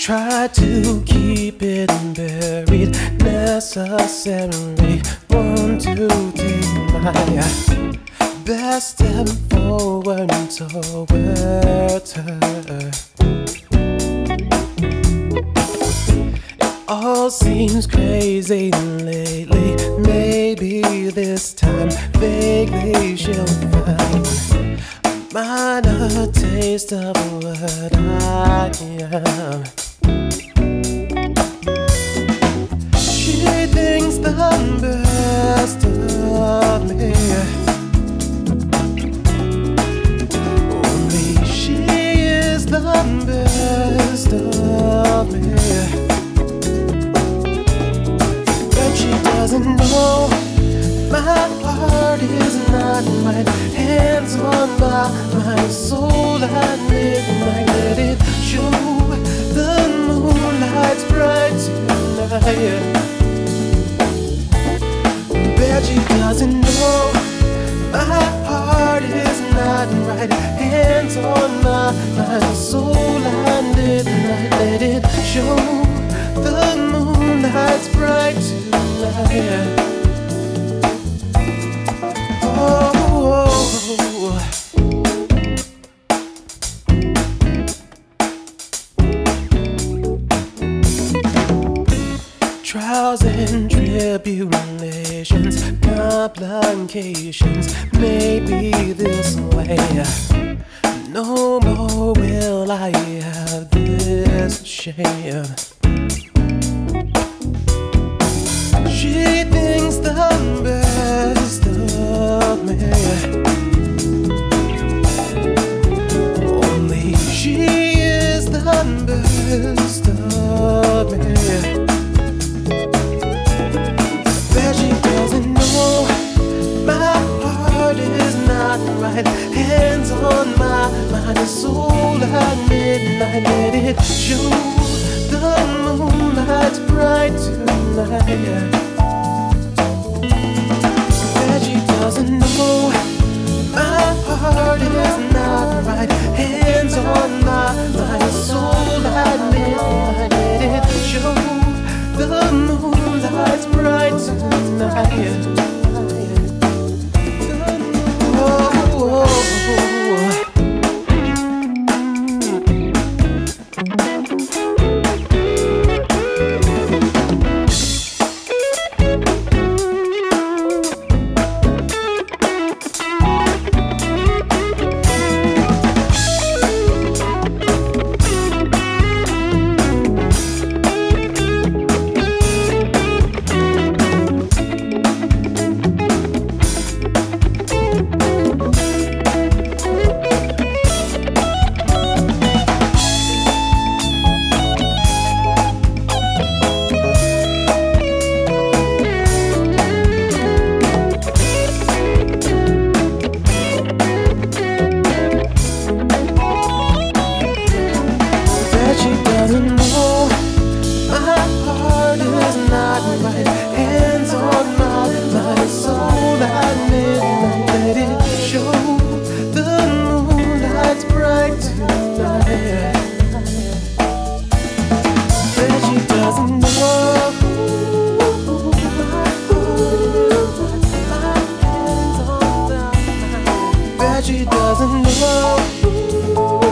Try to keep it buried necessarily. Want to take my best step forward towards her. It all seems crazy lately. Maybe this time vaguely she'll find minor taste of what I am. She thinks the best of me. Only she is the best of me. But she doesn't know my heart is not right. Hands on my soul at midnight. Let it show. The moonlight's bright tonight. Bet she doesn't know my heart is not right. Hands on my soul at midnight. Let it show. The moonlight's bright tonight. Trials and tribulations, complications may be this way. No more will I have this shame. She thinks the best of me. Only she is the best of me. But she doesn't know my heart is not right. Hands on my soul at midnight. Let it show. The moonlight's bright tonight. But she doesn't know my heart is not right. Hands on my soul at midnight. Let it show. The moonlight's bright tonight. She doesn't know my heart is not right. Hands on my soul at midnight. Let it show. The moonlight's bright tonight. But she doesn't know. But she doesn't know.